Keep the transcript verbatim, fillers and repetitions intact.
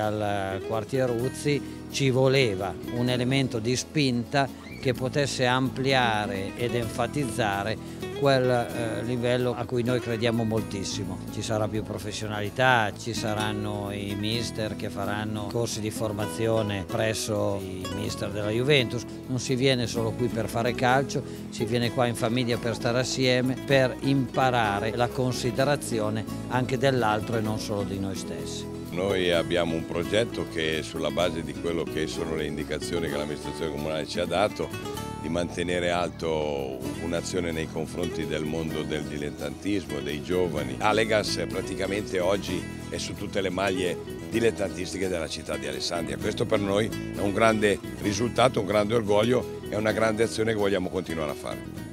al quartier Ruzzi ci voleva un elemento di spinta che potesse ampliare ed enfatizzare quel eh, livello a cui noi crediamo moltissimo. Ci sarà più professionalità, ci saranno i mister che faranno corsi di formazione presso i mister della Juventus. Non si viene solo qui per fare calcio, si viene qua in famiglia per stare assieme, per imparare la considerazione anche dell'altro e non solo di noi stessi. Noi abbiamo un progetto che, sulla base di quello che sono le indicazioni che l'amministrazione comunale ci ha dato, di mantenere alto un'azione nei confronti del mondo del dilettantismo, dei giovani. Alegas praticamente oggi è su tutte le maglie dilettantistiche della città di Alessandria. Questo per noi è un grande risultato, un grande orgoglio e una grande azione che vogliamo continuare a fare.